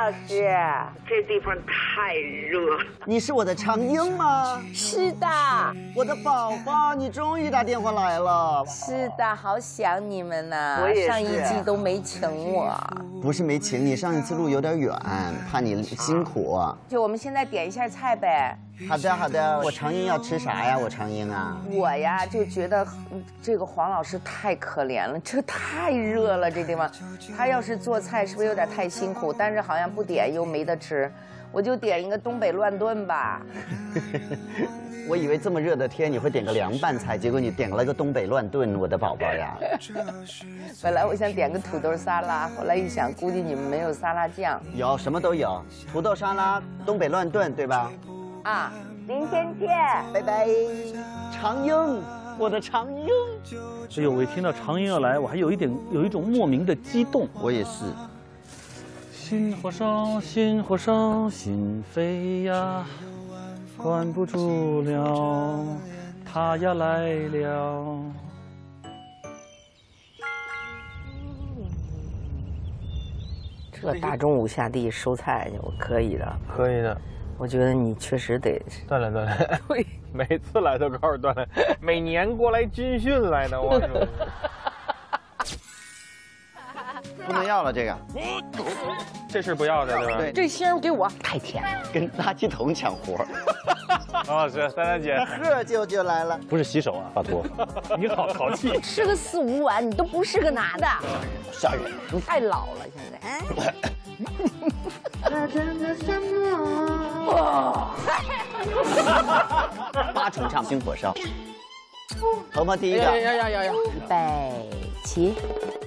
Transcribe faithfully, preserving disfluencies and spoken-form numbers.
老师，这地方太热。 你是我的长英吗？ 是的。 我的宝宝，你终于打电话来了。 是的，好想你们呐！ 我也是。 上一季都没请我。 不是没请你，上一次路有点远，怕你辛苦。 就我们现在点一下菜呗。 好的好的，我长英要吃啥呀？我长英啊， 我呀就觉得这个黄老师太可怜了，这太热了，这地方，他要是做菜是不是有点太辛苦？但是好像不点又没得吃，我就点一个东北乱炖吧。 我以为这么热的天你会点个凉拌菜，结果你点了个东北乱炖，我的宝宝呀。 本来我想点个土豆沙拉，后来一想，估计你们没有沙拉酱。 有，什么都有，土豆沙拉、东北乱炖，对吧？ 啊，明天见， 拜拜。长英，我的长英。 哎呦，我一听到长英要来，我还有一点有一种莫名的激动。 我也是。 心火烧，心火烧，心飞呀，关不住了，他呀来了。 这大中午下地收菜，我可以的， 可以的。 我觉得你确实得锻炼锻炼。对，每次来都告诉锻炼，每年过来军训来的，我说。 不能要了这个， 这是不要的对吧？ 对， 这星给我太甜了， 跟垃圾桶抢活。 王老师，三三姐， 贺舅舅来了， 不是洗手啊，巴图，你好豪气， 吃个四五碗，你都不是个拿的， 杀人， 你太老了现在。 八重唱心火烧，头发第一个， 要要要要要，预备起。